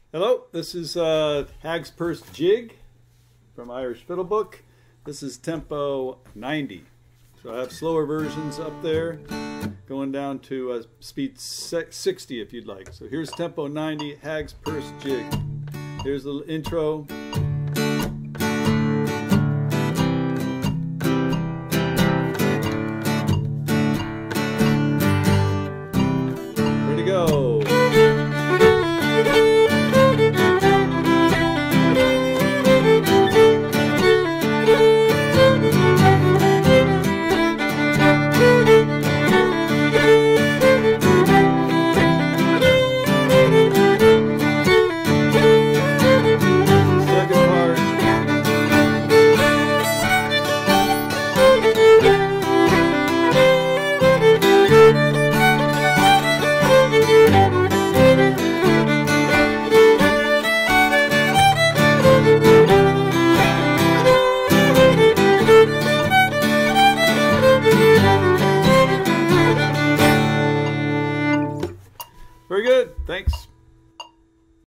Hello, this is Hags First Jig from Irish Fiddle Book. This is tempo 90. So I have slower versions up there, going down to speed 60 if you'd like. So here's tempo 90, Hags First Jig. Here's the intro. Ready to go. Very good. Thanks.